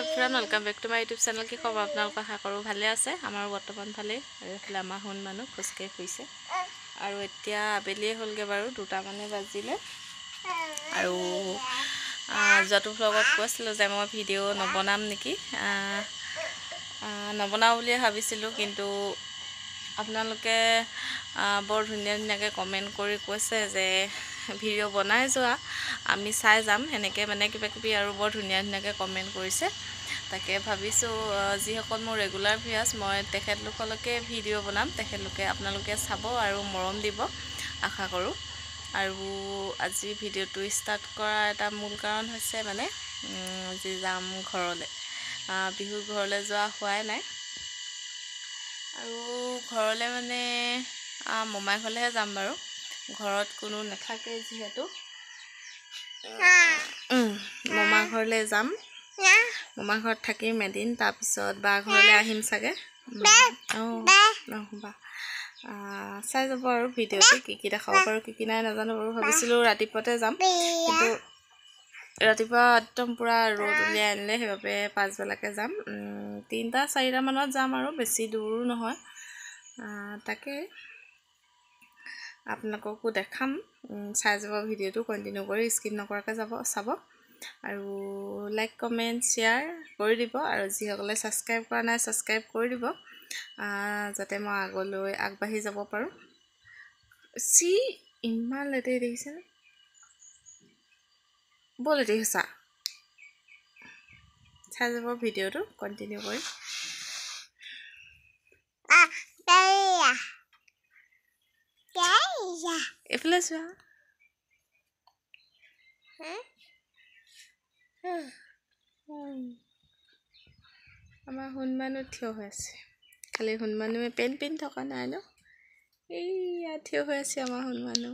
Friend welcome back to my YouTube channel. কি খবৰ আপোনালোক? আশা কৰোঁ ভালে আছে। আমাৰ বৰ্তমান ভালেই। আৰু এইফালে আমাৰ শুন মানুহ খোজকাঢ়ি ফুৰিছে আৰু এতিয়া আবেলিয়ে হ'লগৈ বাৰু, 2টা মানে বাজিলে। আৰু যোৱাটো ভ্লগত কৈছিলোঁ যে মই ভিডিঅ' নবনাম নেকি, নবনাওঁ বুলিয়ে ভাবিছিলোঁ, কিন্তু আপোনালোকে বৰ ধুনীয়া ধুনীয়াকৈ কমেণ্ট কৰি কৈছে যে ভিডিঅ' বনাই যোৱা, আমি চাই যাম, সেনেকৈ মানে কিবা কিবি আৰু বৰ ধুনীয়া ধুনীয়াকৈ কমেণ্ট কৰিছে। তাকে ভাবিছোঁ যিসকল মোৰ ৰেগুলাৰ ভিউৱাৰ্ছ, মই তেখেতলোকলৈকে ভিডিঅ' বনাম, তেখেতলোকে আপোনালোকে চাব আৰু মৰম দিব আশা কৰোঁ। আৰু আজি ভিডিঅ'টো ষ্টাৰ্ট কৰাৰ এটা মূল কাৰণ হৈছে মানে আজি যাম ঘৰলৈ। বিহুৰ ঘৰলৈ যোৱা হোৱাই নাই, আৰু ঘৰলৈ মানে মমাই ঘৰলৈহে যাম বাৰু। ঘৰত কোনো নাথাকে যিহেতু মমা ঘৰলৈ যাম। মমা ঘৰত থাকিম এদিন, তাৰপিছত বা ঘৰলৈ আহিম চাগে। বা চাই যাব আৰু ভিডিঅ'টো, কি কি দেখাব পাৰোঁ কি কি নাই নাজানো বাৰু। ভাবিছিলোঁ ৰাতিপুৱাতে যাম, কিন্তু ৰাতিপুৱা একদম পূৰা ৰ'দ উলিয়াই আনিলে, সেইবাবে পাছবেলাকৈ যাম। 3-4টা মানত যাম আৰু, বেছি দূৰো নহয়। তাকে আপোনালোককো দেখাম, চাই যাব ভিডিঅ'টো কণ্টিনিউ কৰি, স্কিপ নকৰাকৈ চাব। আৰু লাইক কমেণ্ট শ্বেয়াৰ কৰি দিব, আৰু যিসকলে ছাবস্ক্ৰাইব কৰা নাই ছাবস্ক্ৰাইব কৰি দিব, যাতে মই আগলৈ আগবাঢ়ি যাব পাৰোঁ। ইমান লেতেৰি দেখিছেনে? বৰ লেতেৰি হৈছা। চাই যাব ভিডিঅ'টো কণ্টিনিউ কৰি। এইফালে চোৱা। আমাৰ শুন মানুহ থিয় হৈ আছে, খালি শুন মানুহে পেণ্ট পিন্ধি থকা নাই ন। এইয়া থিয় হৈ আছে আমাৰ শুন মানুহ।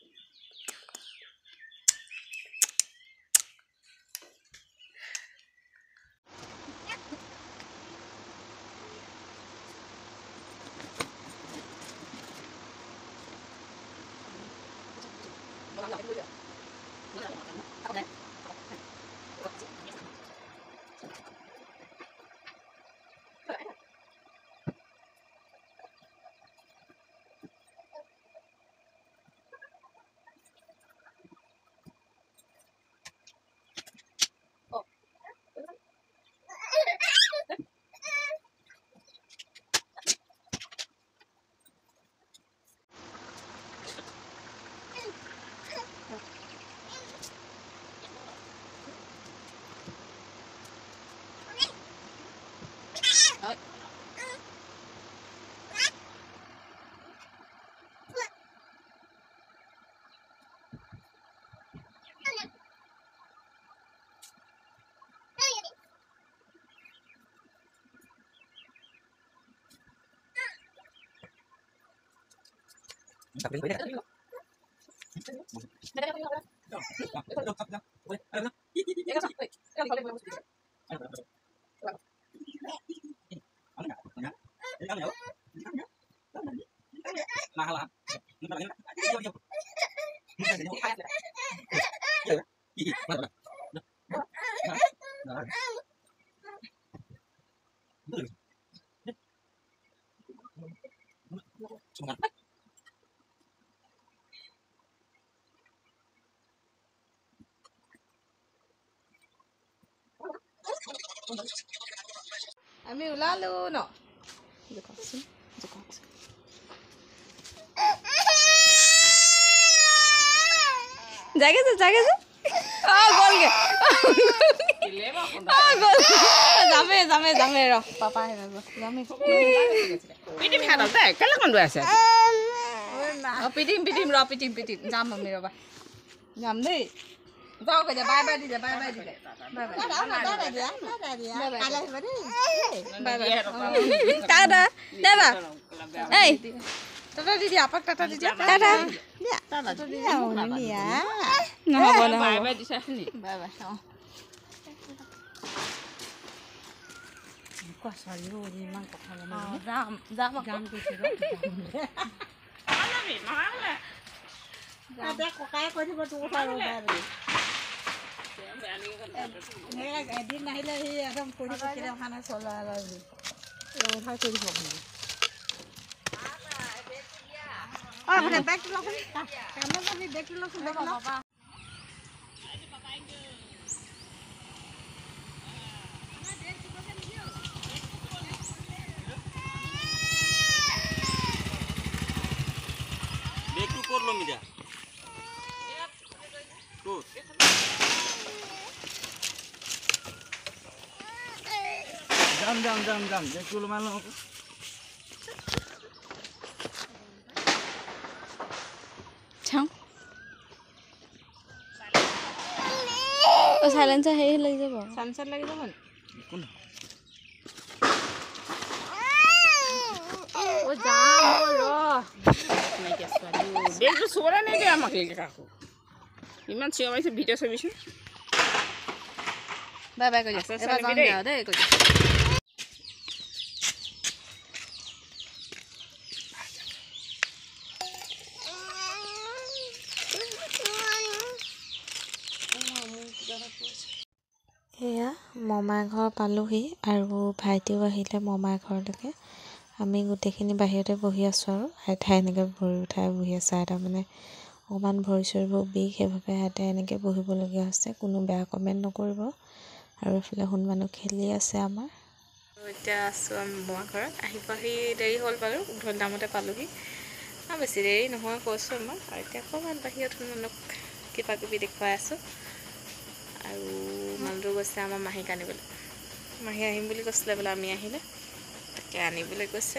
আমি ওলালো ন, জাগে গ'লগে যামে ৰ পাপা আহিব যামে। কেলে কন্দুৱাই আছে? পিটিম যাম আমি, ৰ'বা যাম দেই। যাওক এতিয়া, বাই বাই দিলে, বাই বাই দিলে, টাটা দাদা। এই টাটা দি দিয়া, আপাক টাটা দি দিয়া, টাটা নহ'ব বাই বাই দিছে, বাই বাই। ইমান কথা যাম ককাই কৈ দিব তোৰ কথা। এদিন নাহিলে সি একদম পৰি থাকিলে খানা চলা Jam, dia dulu malam aku. Chang. Silence hai lagi jabo. Sunset lagi jabo. Kun. Oh jam lo. Naik sekali. Dia tu suara ni dia makin aku. Iman siapa itu video service? Bye bye kerja. Eba jam dia deh kerja. এয়া মমাৰ ঘৰ পালোহি আৰু ভাইটিও আহিলে মমাৰ ঘৰলৈকে আমি গোটেইখিনি বাহিৰতে বহি আছোঁ আৰু আইতাই এনেকৈ ভৰি উঠাই বহি আছে আইতা মানে অকণমান ভৰি চৰিবোৰ বিষ সেইবাবে আইতাই এনেকৈ বহিবলগীয়া হৈছে কোনো বেয়া কমেণ্ট নকৰিব আৰু এইফালে সোণমানো খেলি আছে আমাৰ এতিয়া আছোঁ আমি মমাৰ ঘৰত আহি পাহি দেৰি হ'ল বাৰু ঘণ্টামতে পালোহি বেছি দেৰি নহয় কৈছোঁ আমাক আৰু এতিয়া অকণমান বাহিৰত সোণমানক কিবা কিবি দেখুৱাই আছোঁ আৰু মানুহটো গৈছে আমাৰ মাহীক আনিবলৈ মাহী আহিম বুলি কৈছিলে বোলে আমি আহিলে তাকে আনিবলৈ গৈছে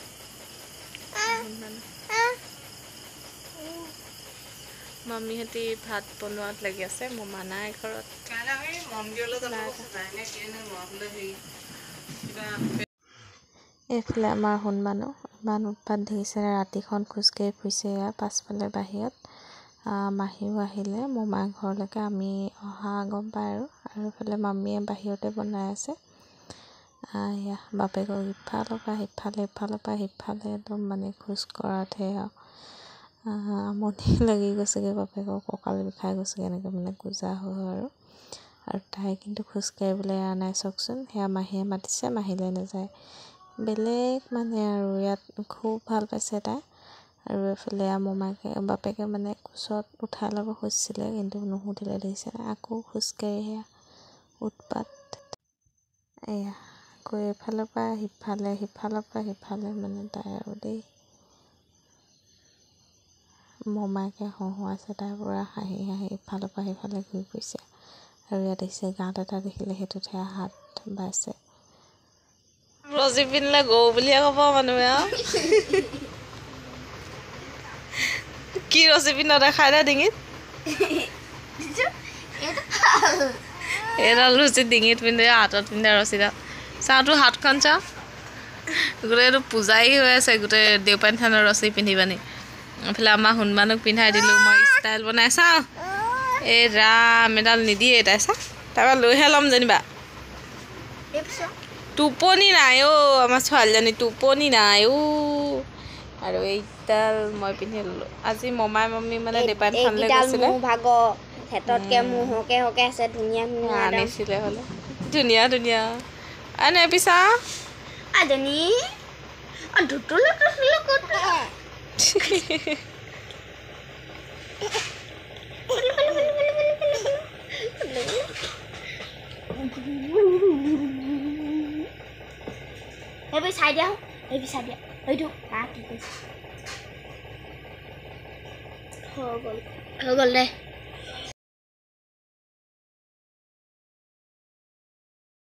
মামীহঁতি ভাত বনোৱাত লাগি আছে মমা নাই ঘৰত এইফালে আমাৰ সোণমানো ইমান উৎপাত দেখিছে ৰাতিখন খোজকাঢ়ি ফুৰিছে পাছফালে বাহিৰত মাহীও আহিলে মমাৰ ঘৰলৈকে আমি অহা গম পায় আৰু এইফালে মামীয়ে বাহিৰতে বনাই আছে এয়া বাপেকক ইফালৰ পৰা সিফালে একদম মানে খোজ কঢ়াতহে আমনি লাগি গৈছেগৈ বাপেকক কঁকাল বিষাই গৈছেগৈ এনেকৈ মানে কোজা হয় আৰু তাই কিন্তু খোজকাঢ়িবলৈ এৰা নাই চাওকচোন সেয়া মাহীয়ে মাতিছে মাহীলৈ নাযায় বেলেগ মানে আৰু ইয়াত খুব ভাল পাইছে তাই আৰু এইফালে মমাকে বাপেকে মানে কোচত উঠাই ল'ব খুজিছিলে কিন্তু নুসুধিলে দেখিছে আকৌ খোজকাঢ়ি সেয়া উৎপাত এয়া আকৌ এইফালৰ পৰা সিফালে মানে তাই আৰু দেই মমাকে হহুৱাইছে তাই পৰা হাঁহি ইফালৰ পৰা সিফালে ঘূৰি ফুৰিছে আৰু ইয়াত দেখিছে গাঁত এটা দেখিলে সেইটোতহে হাত বাইছে ৰজী পিন্ধিলে গৰু বুলিয়ে ক'ব মানুহে আৰু কি ৰছী পিন্ধ দেখাই দে ডিঙিত এইডাল ৰছী ডিঙিত পিন্ধে হাতত পিন্ধে ৰছীডাল চাওঁ তোৰ হাতখন চাওঁ গোটেইটো পূজাই হৈ আছে গোটেই দেওপানী থানৰ ৰছী পিন্ধি পানি এইফালে আমাৰ সোণমানক পিন্ধাই দিলোঁ মই ষ্টাইল বনাই চাওঁ এই ৰাম এডাল নিদিয়ে তাই চাওঁ তাৰপৰা লৈহে ল'ম যেনিবা টোপনি নাই অ' আমাৰ ছোৱালীজনী টোপনি নাই অ' আৰু এইডাল মই পিন্ধি ল'লোঁ আজি মমাই মম্মী মানে দেউপানী থানলৈ গৈছিলে আনিছিলে হ'লে ধুনীয়া আনে পিছা চাই দিয়া এইটো হৈ গ'ল দে